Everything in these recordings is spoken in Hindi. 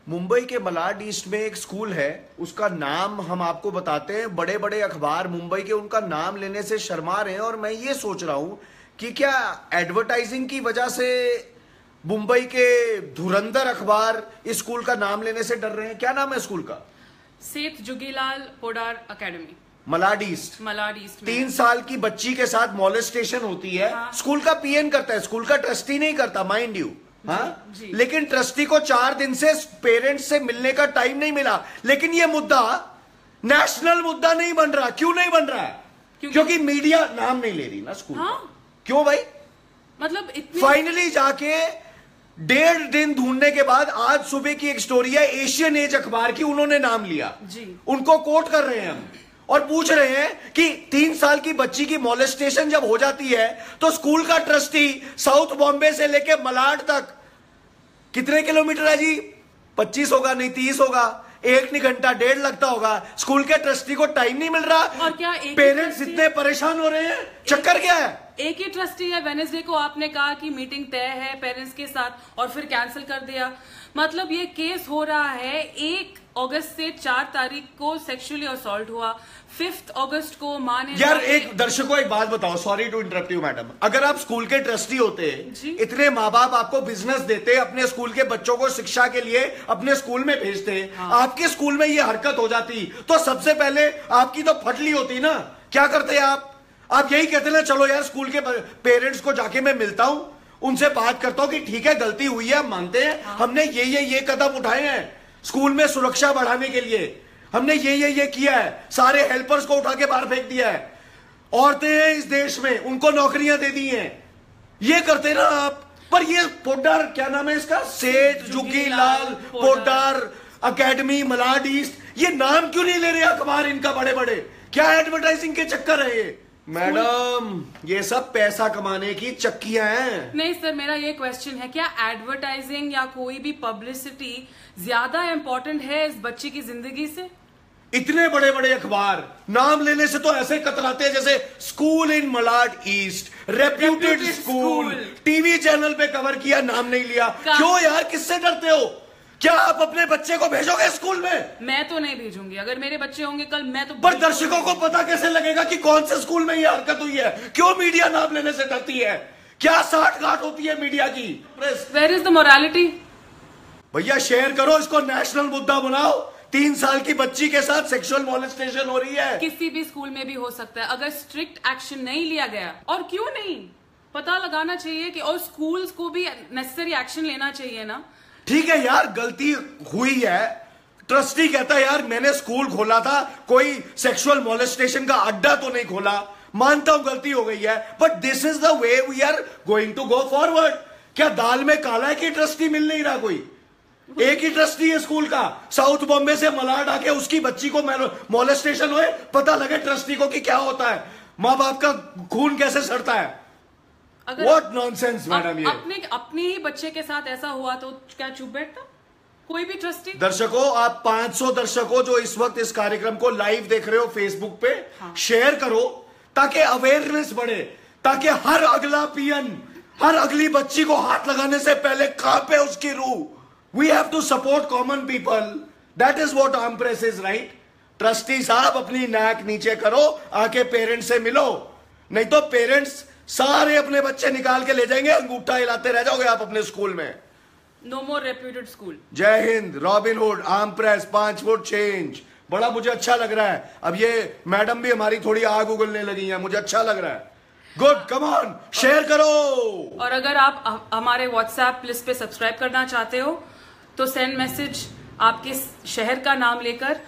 मुंबई के मलाड ईस्ट में एक स्कूल है, उसका नाम हम आपको बताते हैं। बड़े बड़े अखबार मुंबई के उनका नाम लेने से शर्मा रहे हैं और मैं ये सोच रहा हूं कि क्या एडवर्टाइजिंग की वजह से मुंबई के धुरंधर अखबार इस स्कूल का नाम लेने से डर रहे हैं। क्या नाम है स्कूल का? Seth Jugilal Podar Academy, Malad East. Malad East में 3 साल की बच्ची के साथ मॉलेस्टेशन होती है। हाँ। स्कूल का पीएन करता है, स्कूल का ट्रस्टी नहीं करता, माइंड यू। हाँ, जी। लेकिन ट्रस्टी को 4 दिन से पेरेंट्स से मिलने का टाइम नहीं मिला। लेकिन यह मुद्दा नेशनल मुद्दा नहीं बन रहा। क्यों नहीं बन रहा है? क्योंकि मीडिया नाम नहीं ले रही ना स्कूल। हाँ? क्यों भाई? मतलब इतनी फाइनली जाके 1.5 दिन ढूंढने के बाद आज सुबह की एक स्टोरी है एशियन एज अखबार की, उन्होंने नाम लिया जी। उनको कोट कर रहे हैं हम और पूछ रहे हैं कि 3 साल की बच्ची की मॉलेस्टेशन जब हो जाती है तो स्कूल का ट्रस्टी साउथ बॉम्बे से लेके मलाड तक कितने किलोमीटर है जी? 25 होगा, नहीं 30 होगा, 1 घंटा 1.5 लगता होगा। स्कूल के ट्रस्टी को टाइम नहीं मिल रहा और क्या पेरेंट्स इतने परेशान हो रहे हैं? चक्कर क्या है? एक ही ट्रस्टी है। वेडनेसडे को आपने कहा कि मीटिंग तय है पेरेंट्स के साथ और फिर कैंसिल कर दिया। मतलब ये केस हो रहा है 1 अगस्त से 4 तारीख को सेक्सुअली असॉल्ट हुआ, 5 अगस्त को मां ने यार एक दर्शकों एक बात बताओ, sorry to interrupt you madam, अगर आप स्कूल के ट्रस्टी होते, इतने माँ बाप आपको बिजनेस देते, अपने स्कूल के बच्चों को शिक्षा के लिए अपने स्कूल में भेजते, आपके स्कूल में ये हरकत हो जाती तो सबसे पहले आपकी तो फटली होती ना। क्या करते आप यही कहते ना, चलो यार स्कूल के पेरेंट्स को जाके मैं मिलता हूं, उनसे बात करता हूं कि ठीक है गलती हुई है, हम मानते हैं, हमने ये कदम उठाए हैं स्कूल में सुरक्षा बढ़ाने के लिए, हमने ये किया है, सारे हेल्पर्स को उठा के बाहर फेंक दिया है, औरतें हैं इस देश में उनको नौकरियां दे दी हैं, ये करते ना आप। पर ये पोडार, क्या नाम है इसका, सेठ जुगीलाल पोडार एकेडमी मलाड ईस्ट, ये नाम क्यों नहीं ले रहे अखबार इनका? बड़े बड़े क्या एडवर्टाइजिंग के चक्कर है ये? मैडम ये सब पैसा कमाने की चक्कियां हैं। नहीं सर, मेरा ये क्वेश्चन है, क्या एडवर्टाइजिंग या कोई भी पब्लिसिटी ज्यादा इंपॉर्टेंट है इस बच्ची की जिंदगी से? इतने बड़े बड़े अखबार नाम लेने से तो ऐसे कतराते हैं जैसे school in Malad East, reputed school, TV channel पे कवर किया, नाम नहीं लिया। क्यों यार, किससे डरते हो? क्या आप अपने बच्चे को भेजोगे स्कूल में? मैं तो नहीं भेजूंगी। अगर मेरे बच्चे होंगे कल, मैं तो। पर दर्शकों को पता कैसे लगेगा कि कौन से स्कूल में यह हरकत हुई है? क्यों मीडिया नाम लेने से डरती है? क्या साठगांठ होती है मीडिया की? Where is the morality? भैया शेयर करो इसको, नेशनल मुद्दा बनाओ। 3 साल की बच्ची के साथ सेक्सुअल मॉलेस्टेशन हो रही है। किसी भी स्कूल में भी हो सकता है। अगर स्ट्रिक्ट एक्शन नहीं लिया गया, और क्यों नहीं, पता लगाना चाहिए कि, और स्कूल्स को भी नेसेसरी एक्शन लेना चाहिए ना। ठीक है यार, गलती हुई है, ट्रस्टी कहता है यार मैंने स्कूल खोला था, कोई सेक्सुअल मॉलेस्टेशन का अड्डा तो नहीं खोला, मानता हूं गलती हो गई है, but this is the way we are going to go forward. क्या दाल में काला है कि ट्रस्टी मिल नहीं रहा? कोई एक ही ट्रस्टी है स्कूल का, साउथ बॉम्बे से मलाड आके उसकी बच्ची को मॉलेस्टेशन हुए, पता लगे ट्रस्टी को कि क्या होता है, माँ बाप का खून कैसे सड़ता है। What nonsense, madam. ये अपने ही बच्चे के साथ ऐसा हुआ तो क्या चुप बैठता कोई भी ट्रस्टी? दर्शकों, आप 500 दर्शकों जो इस वक्त इस कार्यक्रम को लाइव देख रहे हो फेसबुक पे, शेयर करो ताकि अवेयरनेस बढ़े, ताकि हर अगला पीएन, हर अगली बच्ची को हाथ लगाने से पहले कांपे उसकी रूह। We have to support common people, that is what arm press is, right? Trustee साहब अपनी नाक नीचे करो, आके पेरेंट्स से मिलो, नहीं तो पेरेंट्स सारे अपने बच्चे निकाल के ले जाएंगे, अंगूठा हिलाते रह जाओगे आप अपने स्कूल में। No more reputed school. जय हिंद, Robin Hood, arm press, 5 foot change. बड़ा मुझे अच्छा लग रहा है। अब ये मैडम भी हमारी थोड़ी आग उगलने लगी है, मुझे अच्छा लग रहा है। गुड, कम ऑन, शेयर करो। और अगर आप हमारे व्हाट्सएप लिस्ट पे सब्सक्राइब करना चाहते हो तो सेंड मैसेज आपके शहर का नाम लेकर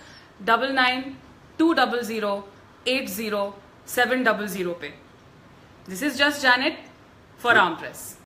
9920080700 पे। This is just Janet for Arm Press.